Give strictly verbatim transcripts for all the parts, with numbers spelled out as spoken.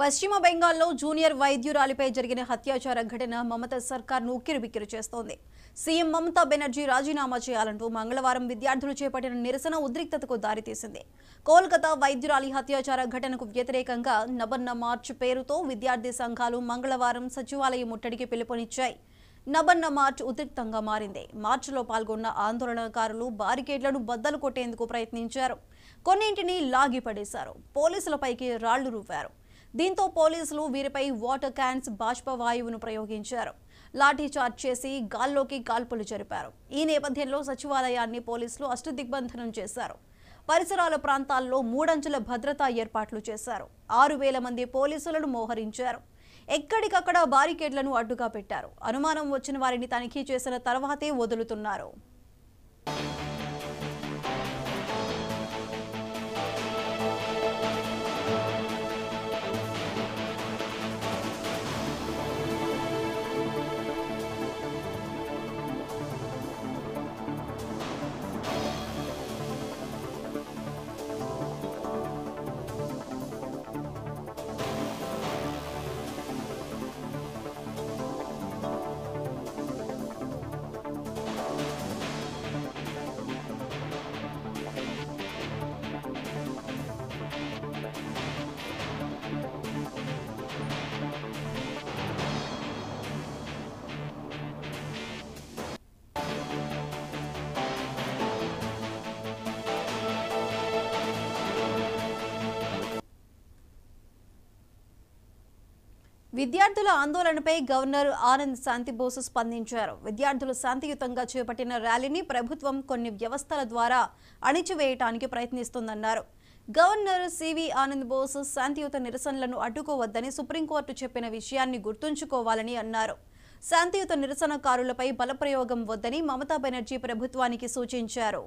పశ్చిమ బెంగాల్లో జూనియర్ వైద్యురాలిపై జరిగిన హత్యాచార ఘటన మమతా సర్కార్ను ఉక్కిరిబిక్కిరి చేస్తోంది. సీఎం మమతా బెనర్జీ రాజీనామా చేయాలంటూ మంగళవారం విద్యార్థులు చేపట్టిన నిరసన ఉద్రిక్తతకు దారితీసింది. కోల్కతా వైద్యురాలి హత్యాచార ఘటనకు వ్యతిరేకంగా నబన్న మార్చ్ పేరుతో విద్యార్థి సంఘాలు మంగళవారం సచివాలయ ముట్టడికి పిలుపునిచ్చాయి. నబన్న మార్చ్ ఉద్రిక్తంగా మారింది. మార్చిలో పాల్గొన్న ఆందోళనకారులు బారికేడ్లను బద్దలు కొట్టేందుకు ప్రయత్నించారు. కొన్నింటిని లాగిపడేశారు. పోలీసులపైకి రాళ్లు రువ్వారు. దీంతో పోలీసులు వీరిపై వాటర్ క్యాన్స్ బాష్పవాయువును ప్రయోగించారు. లాఠీ చార్జ్ చేసి గాల్లోకి కాల్పులు జరిపారు. ఈ నేపథ్యంలో సచివాలయాన్ని పోలీసులు అష్టదిగ్బంధనం చేశారు. పరిసరాల ప్రాంతాల్లో మూడంచెల భద్రతా ఏర్పాట్లు చేశారు. ఆరు వేల మంది పోలీసులను మోహరించారు. ఎక్కడికక్కడ బారికేడ్లను అడ్డుగా పెట్టారు. అనుమానం వచ్చిన వారిని తనిఖీ చేసిన తర్వాతే వదులుతున్నారు. విద్యార్థుల ఆందోళనపై గవర్నర్ ఆనంద్ శాంతిబోస్ స్పందించారు. విద్యార్థులు శాంతియుతంగా చేపట్టిన ర్యాలీని ప్రభుత్వం కొన్ని వ్యవస్థల ద్వారా అణిచివేయటానికి ప్రయత్నిస్తోందన్నారు. గవర్నర్ సివి ఆనంద్ బోస్ శాంతియుత నిరసనలను అడ్డుకోవద్దని సుప్రీంకోర్టు చెప్పిన విషయాన్ని గుర్తుంచుకోవాలని అన్నారు. శాంతియుత నిరసనకారులపై బలప్రయోగం వద్దని మమతా బెనర్జీ ప్రభుత్వానికి సూచించారు.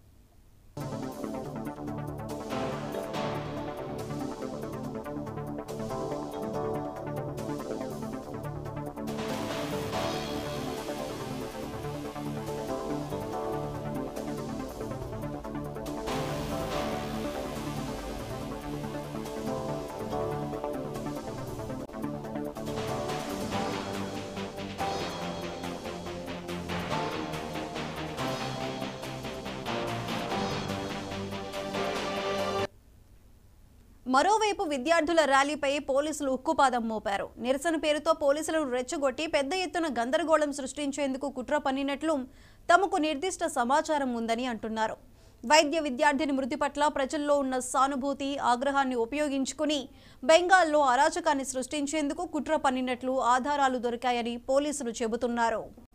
మరోవైపు విద్యార్థుల ర్యాలీపై పోలీసులు ఉక్కుపాదం మోపారు. నిరసన పేరుతో పోలీసులను రెచ్చగొట్టి పెద్ద ఎత్తున గందరగోళం సృష్టించేందుకు కుట్ర పన్నినట్లు తమకు నిర్దిష్ట సమాచారం ఉందని అంటున్నారు. వైద్య విద్యార్థిని మృతి పట్ల ప్రజల్లో ఉన్న సానుభూతి, ఆగ్రహాన్ని ఉపయోగించుకుని బెంగాల్లో అరాచకాన్ని సృష్టించేందుకు కుట్ర పన్నినట్లు ఆధారాలు దొరికాయని పోలీసులు చెబుతున్నారు.